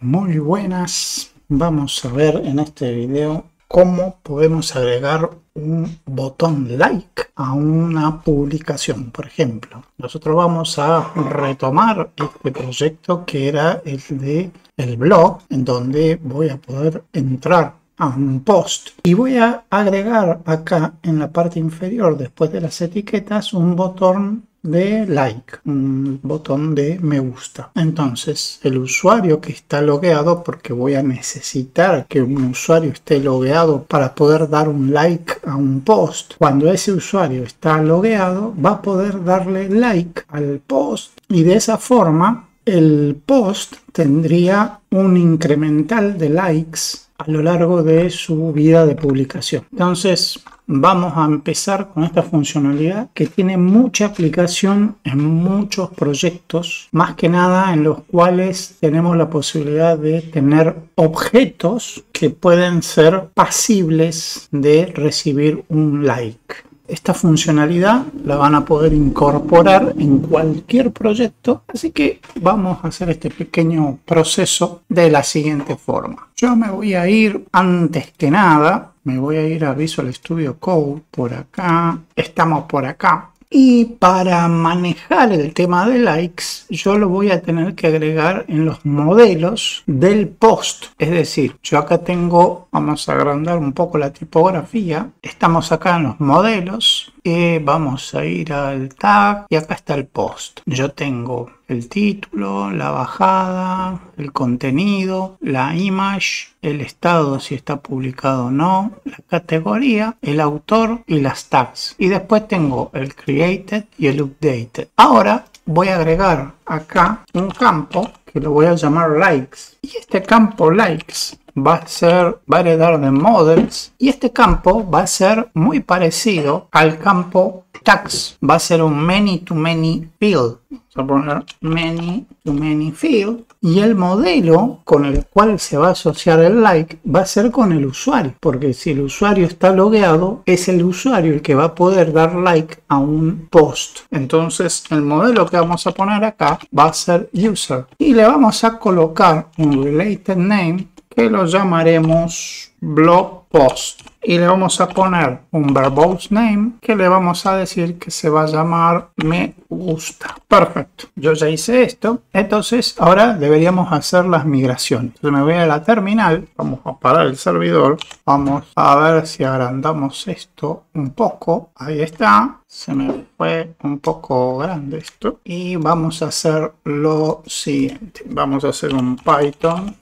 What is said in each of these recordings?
Muy buenas, vamos a ver en este video cómo podemos agregar un botón like a una publicación. Por ejemplo, nosotros vamos a retomar este proyecto que era el de el blog, en donde voy a poder entrar a un post y voy a agregar acá en la parte inferior, después de las etiquetas, un botón de like, un botón de me gusta. Entonces el usuario que está logueado, porque voy a necesitar que un usuario esté logueado para poder dar un like a un post, cuando ese usuario está logueado va a poder darle like al post y de esa forma el post tendría un incremental de likes a lo largo de su vida de publicación. Entonces vamos a empezar con esta funcionalidad que tiene mucha aplicación en muchos proyectos, más que nada en los cuales tenemos la posibilidad de tener objetos que pueden ser pasibles de recibir un like. Esta funcionalidad la van a poder incorporar en cualquier proyecto, así que vamos a hacer este pequeño proceso de la siguiente forma. Yo me voy a ir, antes que nada, me voy a ir a Visual Studio Code, por acá, estamos por acá. Y para manejar el tema de likes, yo lo voy a tener que agregar en los modelos del post. Es decir, yo acá tengo, vamos a agrandar un poco la tipografía. Estamos acá en los modelos. Vamos a ir al tag y acá está el post. Yo tengo el título, la bajada, el contenido, la image, el estado si está publicado o no, la categoría, el autor y las tags. Y después tengo el created y el updated. Ahora voy a agregar acá un campo que lo voy a llamar likes. Y este campo likes va a heredar de models y este campo va a ser muy parecido al campo tags. Va a ser un many to many field. Vamos a poner many to many field y el modelo con el cual se va a asociar el like va a ser con el usuario, porque si el usuario está logueado es el usuario el que va a poder dar like a un post. Entonces el modelo que vamos a poner acá va a ser user y le vamos a colocar un related name que lo llamaremos blog post y le vamos a poner un verbose name que le vamos a decir que se va a llamar me gusta. Perfecto, yo ya hice esto, entonces ahora deberíamos hacer las migraciones. Entonces me voy a la terminal, vamos a parar el servidor, vamos a ver si agrandamos esto un poco, ahí está. Se me fue un poco grande esto y vamos a hacer lo siguiente. Vamos a hacer un Python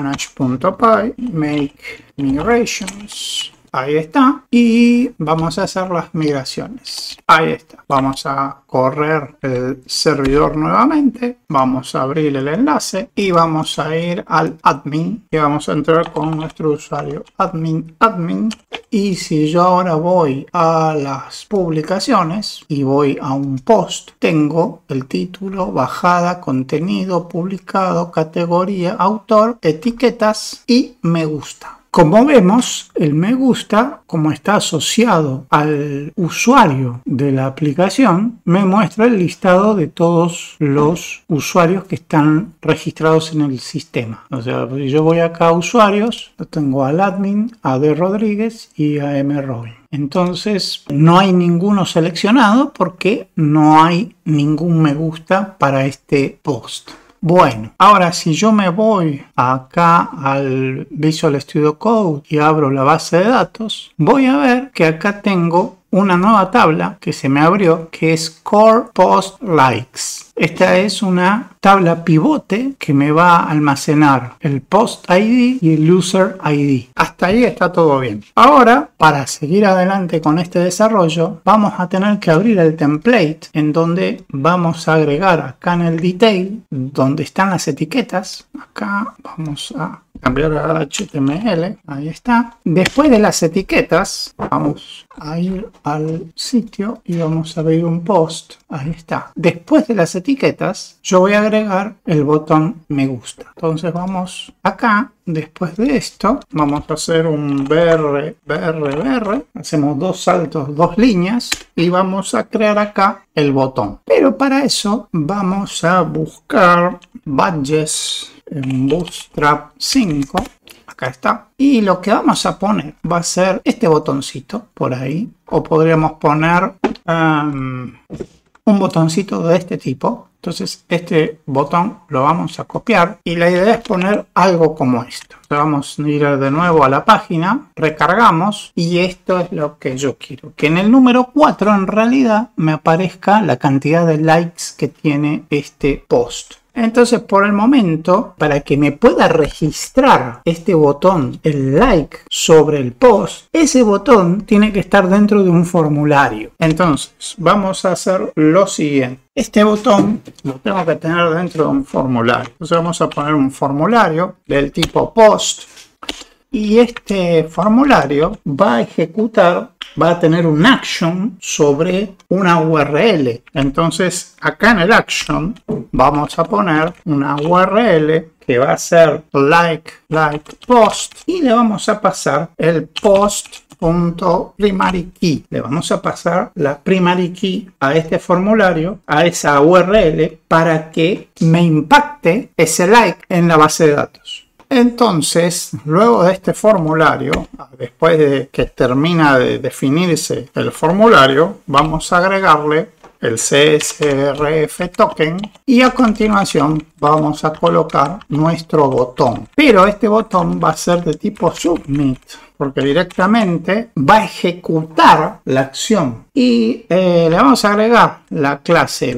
manage.py make migrations. Ahí está. Y vamos a hacer las migraciones. Ahí está. Vamos a correr el servidor nuevamente. Vamos a abrir el enlace y vamos a ir al admin y vamos a entrar con nuestro usuario admin. Y si yo ahora voy a las publicaciones y voy a un post, tengo el título, bajada, contenido, publicado, categoría, autor, etiquetas y me gusta. Como vemos, el me gusta, como está asociado al usuario de la aplicación, me muestra el listado de todos los usuarios que están registrados en el sistema. O sea, si yo voy acá a usuarios, lo tengo al admin, a D. Rodríguez y a M. Robin. Entonces no hay ninguno seleccionado porque no hay ningún me gusta para este post. Bueno, ahora si yo me voy acá al Visual Studio Code y abro la base de datos, voy a ver que acá tengo una nueva tabla que se me abrió que es Core Post Likes. Esta es una tabla pivote que me va a almacenar el Post ID y el User ID. Hasta ahí está todo bien. Ahora, para seguir adelante con este desarrollo, vamos a tener que abrir el template en donde vamos a agregar acá en el detail, donde están las etiquetas. Acá vamos a cambiar a HTML, ahí está. Después de las etiquetas, vamos a ir al sitio y vamos a abrir un post, ahí está. Después de las etiquetas, yo voy a agregar el botón me gusta. Entonces vamos acá, después de esto, vamos a hacer un BR, hacemos dos saltos, dos líneas y vamos a crear acá el botón. Pero para eso vamos a buscar badges en Bootstrap 5. Acá está. Y lo que vamos a poner va a ser este botoncito por ahí. O podríamos poner un botoncito de este tipo. Entonces este botón lo vamos a copiar. Y la idea es poner algo como esto. Vamos a ir de nuevo a la página. Recargamos. Y esto es lo que yo quiero. Que en el número 4 en realidad me aparezca la cantidad de likes que tiene este post. Entonces, por el momento, para que me pueda registrar este botón, el like sobre el post, ese botón tiene que estar dentro de un formulario. Entonces, vamos a hacer lo siguiente. Este botón lo tengo que tener dentro de un formulario. Entonces, vamos a poner un formulario del tipo post. Y este formulario va a ejecutar, va a tener un action sobre una URL. Entonces, acá en el action vamos a poner una URL que va a ser like post y le vamos a pasar el post.primary key. Le vamos a pasar la primary key a este formulario, a esa URL, para que me impacte ese like en la base de datos. Entonces, luego de este formulario, después de que termina de definirse el formulario, vamos a agregarle el CSRF token y a continuación vamos a colocar nuestro botón. Pero este botón va a ser de tipo submit, porque directamente va a ejecutar la acción y le vamos a agregar la clase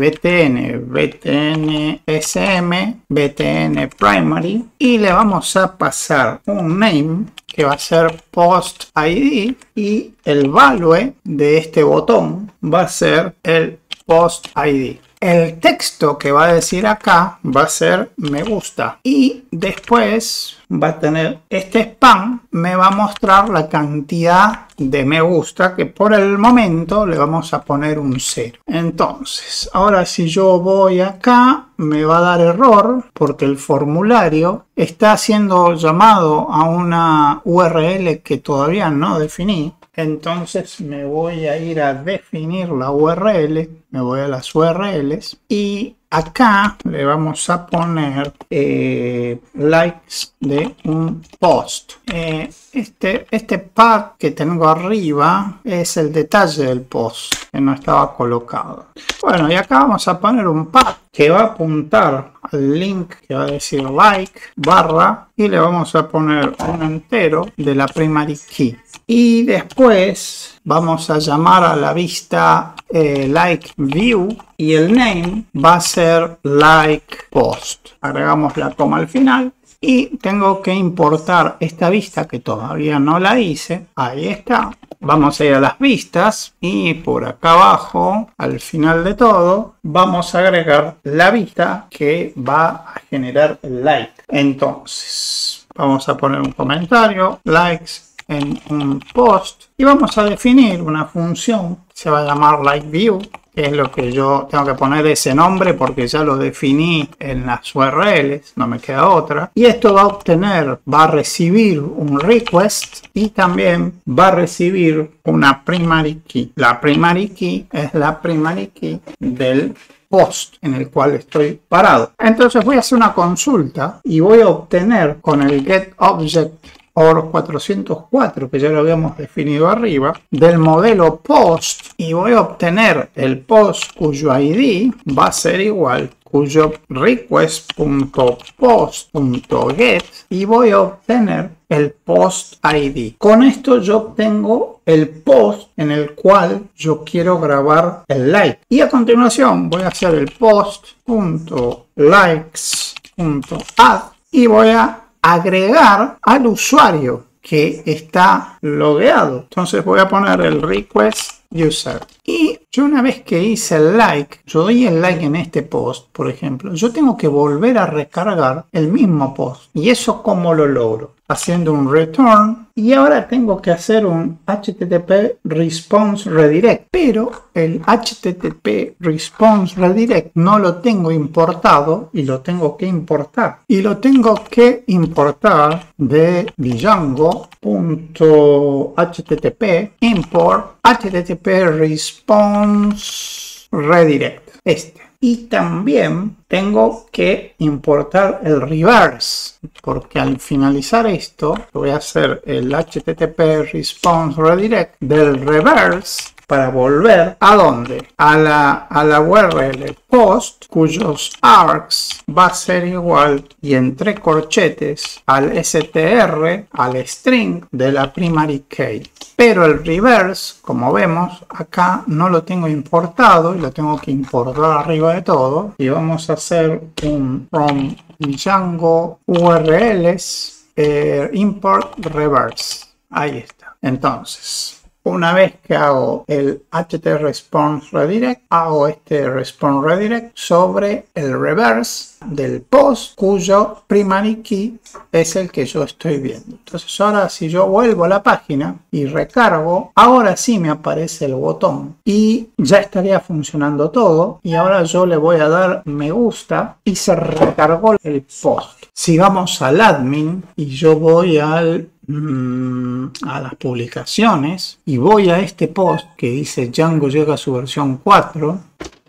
btn sm btn primary y le vamos a pasar un name que va a ser post id y el value de este botón va a ser el post id. El texto que va a decir acá va a ser me gusta y después va a tener este spam, me va a mostrar la cantidad de me gusta que por el momento le vamos a poner un 0. Entonces, ahora si yo voy acá me va a dar error porque el formulario está siendo llamado a una URL que todavía no definí. Entonces me voy a ir a definir la URL, me voy a las URLs y acá le vamos a poner likes de un post. Este pad que tengo arriba es el detalle del post que no estaba colocado. Bueno, y acá vamos a poner un pad que va a apuntar al link que va a decir like barra y le vamos a poner un entero de la primary key. Y después vamos a llamar a la vista like view y el name va a ser like post. Agregamos la coma al final y tengo que importar esta vista que todavía no la hice. Ahí está. Vamos a ir a las vistas y por acá abajo, al final de todo, vamos a agregar la vista que va a generar el like. Entonces, vamos a poner un comentario, likes en un post y vamos a definir una función que se va a llamar LikeView, que es lo que yo tengo que poner ese nombre porque ya lo definí en las URLs, no me queda otra. Y esto va a obtener, va a recibir un request y también va a recibir una primary key. La primary key es la primary key del post en el cual estoy parado. Entonces voy a hacer una consulta y voy a obtener con el getObject or 404 que ya lo habíamos definido arriba del modelo post y voy a obtener el post cuyo ID va a ser igual cuyo request.post.get y voy a obtener el post ID. Con esto yo obtengo el post en el cual yo quiero grabar el like y a continuación voy a hacer el post.likes.add y voy a agregar al usuario que está logueado. Entonces voy a poner el request user y yo una vez que hice el like, yo doy el like en este post, por ejemplo, yo tengo que volver a recargar el mismo post. ¿Y eso cómo lo logro? Haciendo un return y ahora tengo que hacer un HTTP response redirect, pero el HTTP response redirect no lo tengo importado y lo tengo que importar y lo tengo que importar de Django.http import HTTP response redirect, y también tengo que importar el reverse, porque al finalizar esto voy a hacer el HTTP response redirect del reverse para volver ¿a dónde? A la URL post, cuyos args va a ser igual, y entre corchetes, al str, al string de la primary key. Pero el reverse, como vemos, acá no lo tengo importado y lo tengo que importar arriba de todo. Y vamos a hacer un from Django URLs import reverse. Ahí está. Entonces, una vez que hago el HT response redirect, hago este response redirect sobre el reverse del post cuyo primary key es el que yo estoy viendo. Entonces ahora si yo vuelvo a la página y recargo, ahora sí me aparece el botón y ya estaría funcionando todo. Y ahora yo le voy a dar me gusta y se recargó el post. Si vamos al admin y yo voy a las publicaciones y voy a este post que dice Django llega a su versión 4,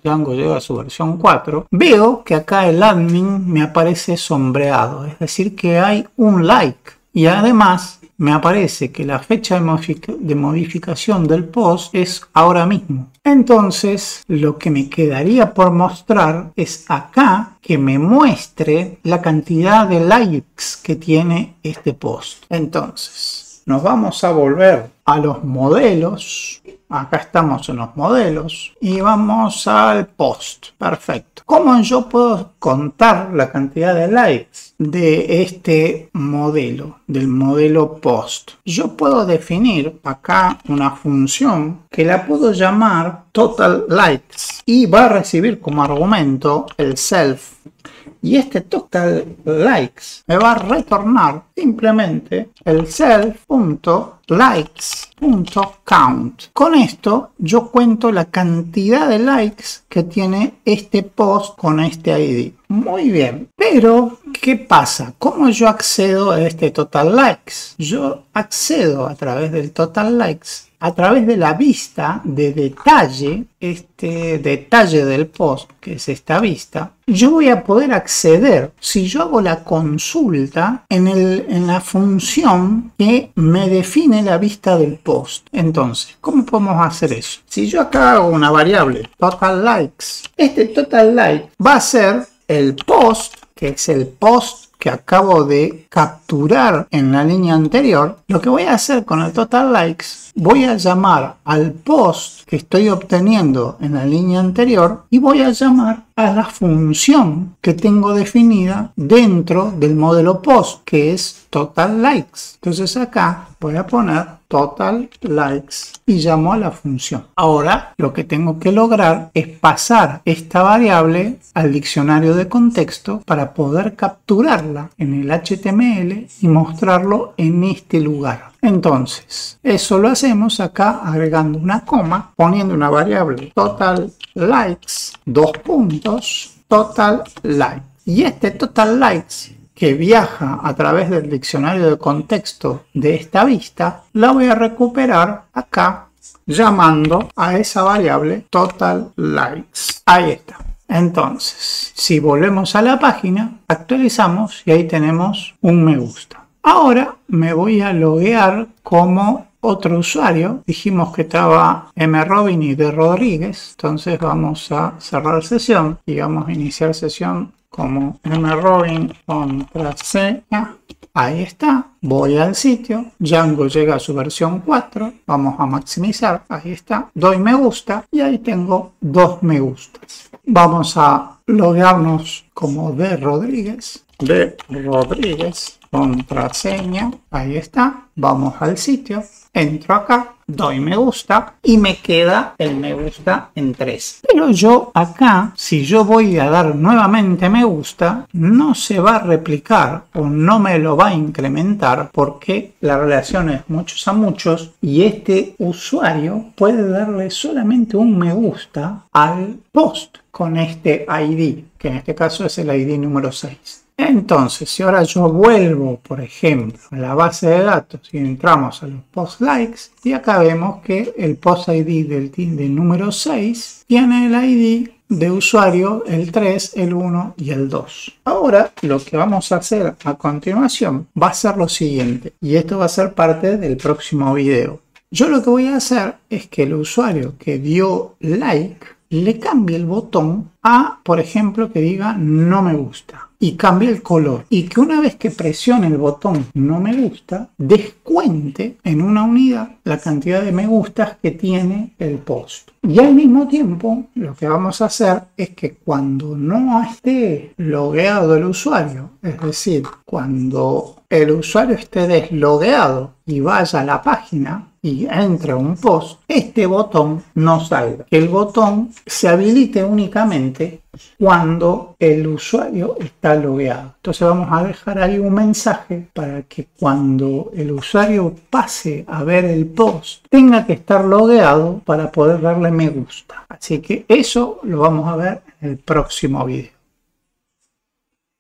veo que acá el admin me aparece sombreado, es decir que hay un like, y además me aparece que la fecha de modificación del post es ahora mismo. Entonces lo que me quedaría por mostrar es acá que me muestre la cantidad de likes que tiene este post. Entonces nos vamos a volver a los modelos. Acá estamos en los modelos y vamos al post. Perfecto. ¿Cómo yo puedo contar la cantidad de likes de este modelo, del modelo post? Yo puedo definir acá una función que la puedo llamar total likes y va a recibir como argumento el self. Y este total likes me va a retornar simplemente el self.likes.count. Con esto yo cuento la cantidad de likes que tiene este post con este ID. Muy bien, pero ¿qué pasa? ¿Cómo yo accedo a este total likes? Yo accedo a través del total likes a través de la vista de detalle, este detalle del post, que es esta vista. Yo voy a poder acceder, si yo hago la consulta, en la función que me define la vista del post. Entonces, ¿cómo podemos hacer eso? Si yo acá hago una variable, total likes, este total like va a ser el post, que es el post que acabo de capturar en la línea anterior. Lo que voy a hacer con el total likes, voy a llamar al post que estoy obteniendo en la línea anterior y voy a llamar a la función que tengo definida dentro del modelo post, que es total likes. Entonces acá voy a poner total likes y llamo a la función. Ahora lo que tengo que lograr es pasar esta variable al diccionario de contexto para poder capturarla en el HTML y mostrarlo en este lugar. Entonces, eso lo hacemos acá agregando una coma, poniendo una variable total likes, dos puntos, total like. Y este total likes que viaja a través del diccionario de contexto de esta vista, la voy a recuperar acá llamando a esa variable total likes. Ahí está. Entonces, si volvemos a la página, actualizamos y ahí tenemos un me gusta. Ahora me voy a loguear como otro usuario. Dijimos que estaba mrobin y de Rodríguez. Entonces vamos a cerrar sesión y vamos a iniciar sesión como mrobin contraseña. Ahí está. Voy al sitio. Django llega a su versión 4. Vamos a maximizar. Ahí está. Doy me gusta y ahí tengo 2 me gustas. Vamos a loguearnos como de Rodríguez. Contraseña, ahí está, vamos al sitio, entro acá, doy me gusta y me queda el me gusta en 3. Pero yo acá, si yo voy a dar nuevamente me gusta, no se va a replicar o no me lo va a incrementar porque la relación es muchos a muchos y este usuario puede darle solamente un me gusta al post con este ID, que en este caso es el ID número 6. Entonces, si ahora yo vuelvo, por ejemplo, a la base de datos y entramos a los post likes, y acá vemos que el post ID del número 6 tiene el ID de usuario el 3, el 1 y el 2. Ahora lo que vamos a hacer a continuación va a ser lo siguiente, y esto va a ser parte del próximo video. Yo lo que voy a hacer es que el usuario que dio like le cambie el botón a, por ejemplo, que diga no me gusta. Y cambie el color. Y que una vez que presione el botón no me gusta, descuente en una unidad la cantidad de me gustas que tiene el post. Y al mismo tiempo, lo que vamos a hacer es que cuando no esté logueado el usuario, es decir, cuando el usuario esté deslogueado y vaya a la página y entre a un post, este botón no salga. Que el botón se habilite únicamente cuando el usuario está logueado. Entonces vamos a dejar ahí un mensaje para que cuando el usuario pase a ver el post tenga que estar logueado para poder darle me gusta. Así que eso lo vamos a ver en el próximo video.